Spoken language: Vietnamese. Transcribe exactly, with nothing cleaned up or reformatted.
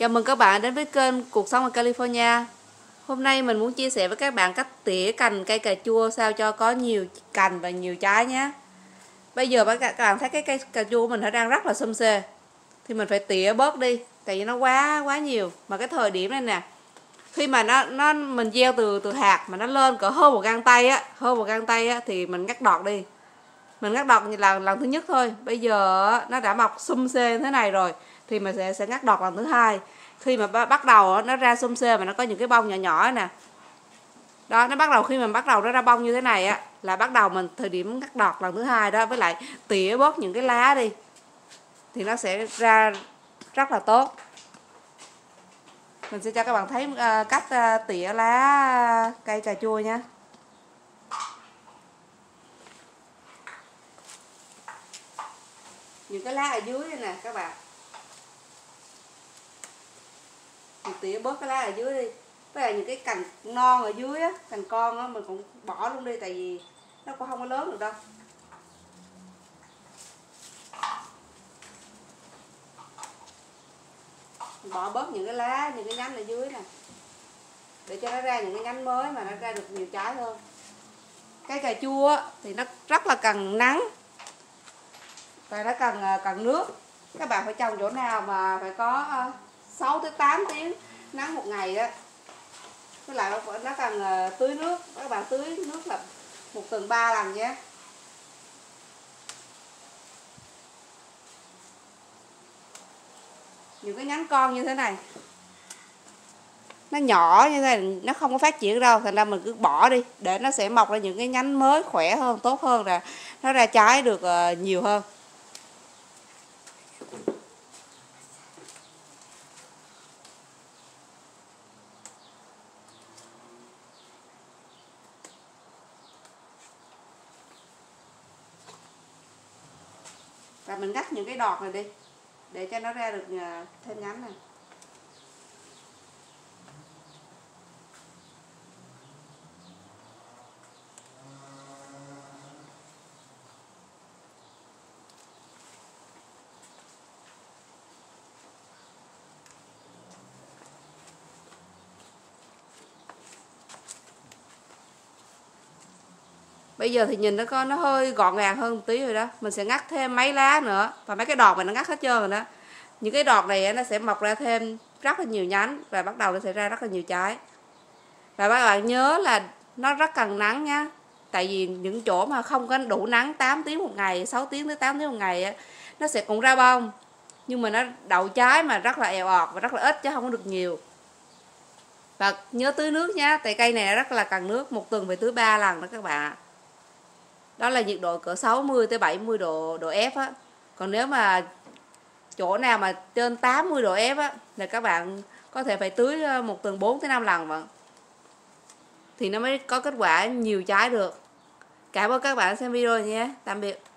Chào mừng các bạn đến với kênh Cuộc Sống ở California. Hôm nay mình muốn chia sẻ với các bạn cách tỉa cành cây cà chua sao cho có nhiều cành và nhiều trái nhé. Bây giờ các bạn thấy cái cây cà chua của mình nó đang rất là xum xê, thì mình phải tỉa bớt đi, tại vì nó quá quá nhiều. Mà cái thời điểm này nè, khi mà nó nó mình gieo từ từ hạt mà nó lên cỡ hơn một găng tay á, hơn một găng tay á thì mình ngắt đọt đi. Mình ngắt đọt là lần thứ nhất thôi. Bây giờ nó đã mọc xum xê thế này rồi thì mình sẽ sẽ ngắt đọt lần thứ hai. Khi mà bắt đầu nó ra xum xê mà nó có những cái bông nhỏ nhỏ nè, đó, nó bắt đầu khi mà bắt đầu nó ra bông như thế này á là bắt đầu mình thời điểm ngắt đọt lần thứ hai đó, với lại tỉa bớt những cái lá đi thì nó sẽ ra rất là tốt. Mình sẽ cho các bạn thấy uh, cách uh, tỉa lá cây cà chua nha. Những cái lá ở dưới này nè các bạn, mình tỉa bớt cái lá ở dưới đi. Với lại những cái cành non ở dưới á, cành con á mình cũng bỏ luôn đi, tại vì nó cũng không có lớn được đâu. Mình bỏ bớt những cái lá, những cái nhánh ở dưới nè, để cho nó ra những cái nhánh mới mà nó ra được nhiều trái hơn. Cái cà chua á, thì nó rất là cần nắng và nó cần cần nước. Các bạn phải trồng chỗ nào mà phải có sáu tới tám tiếng nắng một ngày đó. Với lại nó cần tưới nước, các bạn tưới nước là một tuần ba lần nhé. Những cái nhánh con như thế này, nó nhỏ như thế này, nó không có phát triển đâu, thành ra mình cứ bỏ đi để nó sẽ mọc ra những cái nhánh mới khỏe hơn, tốt hơn, là nó ra trái được nhiều hơn. Và mình ngắt những cái đọt này đi để cho nó ra được thêm nhánh này. Bây giờ thì nhìn nó có nó hơi gọn gàng hơn một tí rồi đó. Mình sẽ ngắt thêm mấy lá nữa, và mấy cái đọt này nó ngắt hết trơn rồi đó. Những cái đọt này nó sẽ mọc ra thêm rất là nhiều nhánh và bắt đầu nó sẽ ra rất là nhiều trái. Và các bạn nhớ là nó rất cần nắng nha. Tại vì những chỗ mà không có đủ nắng tám tiếng một ngày, sáu tiếng tới tám tiếng một ngày á, nó sẽ cũng ra bông, nhưng mà nó đậu trái mà rất là èo ọt và rất là ít chứ không có được nhiều. Và nhớ tưới nước nha, tại cây này rất là cần nước, một tuần phải tưới ba lần đó các bạn ạ. Đó là nhiệt độ cỡ sáu mươi tới bảy mươi độ độ F á. Còn nếu mà chỗ nào mà trên tám mươi độ F á là các bạn có thể phải tưới một tuần bốn tới năm lần mà, thì nó mới có kết quả nhiều trái được. Cảm ơn các bạn xem video nhé. Tạm biệt.